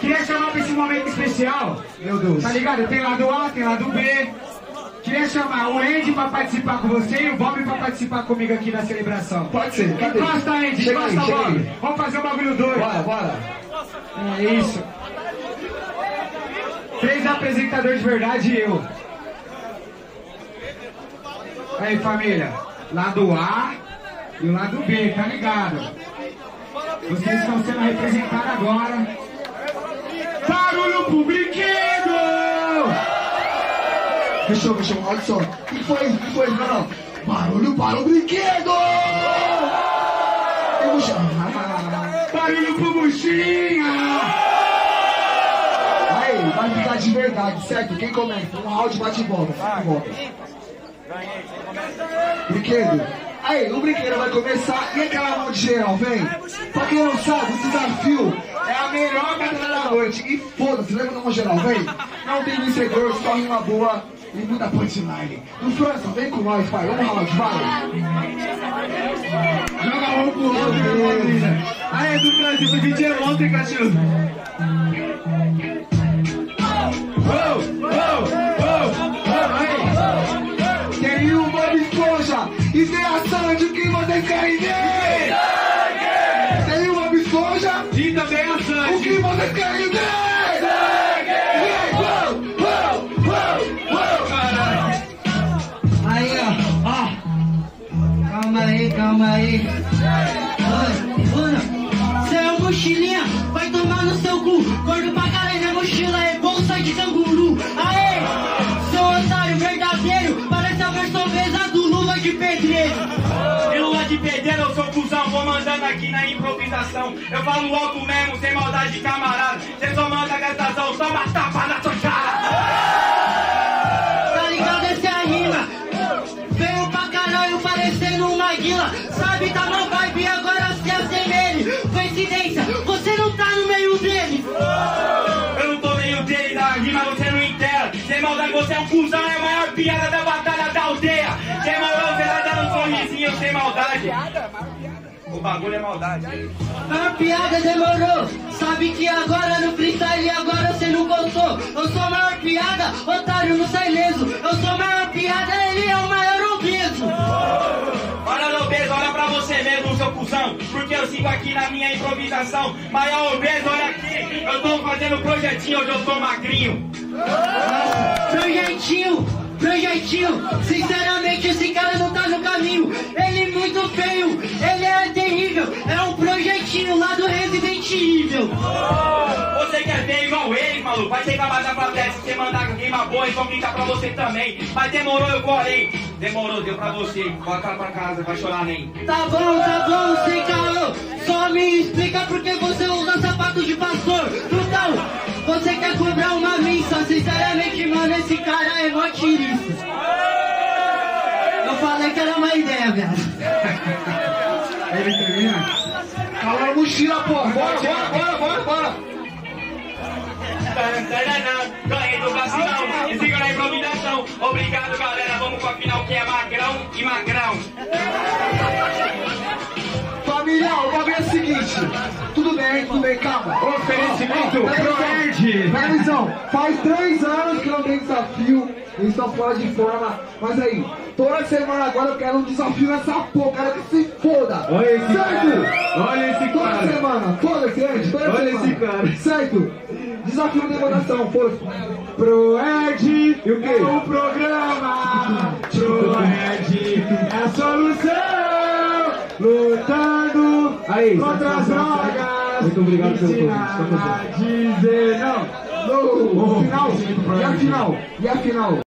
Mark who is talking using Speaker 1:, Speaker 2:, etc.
Speaker 1: Queria chamar pra esse momento especial.
Speaker 2: Meu Deus.
Speaker 1: Tá ligado? Tem lado A, tem lado B. Queria chamar o Andy pra participar com você e o Bob pra participar comigo aqui na celebração.
Speaker 2: Pode ser, cadê?
Speaker 1: Encosta, Andy,
Speaker 2: Chega
Speaker 1: encosta,
Speaker 2: aí, chega
Speaker 1: Bob.
Speaker 2: aí.
Speaker 1: Vamos fazer o bagulho doido.
Speaker 2: Bora, bora.
Speaker 1: É isso. 3 apresentadores de verdade e eu. Aí, família. Lado A e o lado B, tá ligado? Vocês estão sendo representados agora. Barulho pro brinquedo!
Speaker 2: Fechou, olha só. O que foi? Não. Barulho para o brinquedo!
Speaker 1: Barulho pro buchinha!
Speaker 2: Aí, vai ficar de verdade, certo? Quem começa? Um round bate e volta. Brinquedo. Aí, o brinquedo vai começar e aquela mão de geral, vem. Pra quem não sabe, o desafio é a melhor batalha da noite. E foda-se, lembra da mão geral, vem. Não tem vencedor, só rima boa e muita punchline. No França, vem com nós, pai. Vamos round, vai.
Speaker 1: Joga a mão pro outro, minha família. Aí, do França, esse vídeo é ontem, cachorro.
Speaker 2: Tem o Bob Esponja e tem a Sandy, o que vocês querem ver? Tem o Bob Esponja
Speaker 1: E também a
Speaker 2: o
Speaker 1: Sandy.
Speaker 2: que vocês querem ver?
Speaker 3: Aí, ó. Calma aí. Cê é um mochilinha, vai tomar no seu cu. Gordo pra caralho, minha mochila é bolsa de canguru. Aê, seu otário verdadeiro, parece a versão pesada do Lula de Pedreiro.
Speaker 4: E Lula de Pedreiro, eu sou cuzão, vou mandando aqui na improvisação. Eu falo alto mesmo, sem maldade de camarada. Cê só manda gastação, toma tapa na sua cara.
Speaker 3: Tá ligado, essa é a rima. Veio pra caralho parecendo uma guila. Sabe, tá na vibe, agora se assemelhe. Coincidência, você não tá no meio dele.
Speaker 4: Eu não tô meio dele, da rima você não inteira. Sem maldade, você é um cuzão, é a maior piada da batalha da aldeia. Sem maldade, você vai dando um sorrisinho sem maldade. O bagulho é maldade.
Speaker 3: A piada demorou. Sabe que agora no freestyle agora você não gostou. Eu sou a maior piada, otário não sai leso. Eu sou a maior piada, ele é o maior obeso.
Speaker 4: Olha, obeso, olha pra você mesmo, seu cuzão. Porque eu sigo aqui na minha improvisação. Maior obeso, olha aqui. Eu tô fazendo projetinho, hoje eu tô magrinho.
Speaker 3: Projetinho, sinceramente esse cara não tá no caminho. Ele é muito feio, ele é terrível. É um projetinho lá do Resident Evil.
Speaker 4: Você quer ver igual ele, maluco? Vai chegar mais na plateia. Se você mandar rima boa, eles vão gritar pra você também. Mas demorou, eu colei. Demorou, deu pra você. Volta pra casa, vai chorar nem.
Speaker 3: Tá bom, sem caô. Só me explica por que você usa sapato de pastor. Então, você quer cobrar uma missa. Sinceramente, mano, esse cara é mó tirista. Eu falei que era uma ideia, velho.
Speaker 1: Ele termina.
Speaker 2: Calma na mochila, pô. Bora.
Speaker 4: Ganhei do vacilão e sigo na improvisação. Obrigado, galera. Vamos pra final que é magrão e magrão.
Speaker 2: Família, o bagulho é o seguinte. Tudo bem, calma.
Speaker 1: Oferecimento pro Andy.
Speaker 2: Presta atenção, faz 3 anos que não tem desafio. Eles estão fora de forma. Mas aí, toda semana agora eu quero um desafio nessa porra. Quero que se foda.
Speaker 1: Olha esse
Speaker 2: certo?
Speaker 1: cara. Olha esse
Speaker 2: Toda
Speaker 1: cara.
Speaker 2: semana. Foda-se, Andy. Toda
Speaker 1: Olha
Speaker 2: semana.
Speaker 1: esse cara.
Speaker 2: Certo? Desafio de votação. Foda-se.
Speaker 1: Pro Ed
Speaker 2: E o quê?
Speaker 1: o programa. Pro Ed é a solução. Lutando
Speaker 2: Aí,
Speaker 1: contra as
Speaker 2: satisfação,
Speaker 1: drogas.
Speaker 2: muito obrigado pelo
Speaker 1: Ensina
Speaker 2: convite. Tamo junto.
Speaker 1: a dizer não.
Speaker 2: No final. E a final?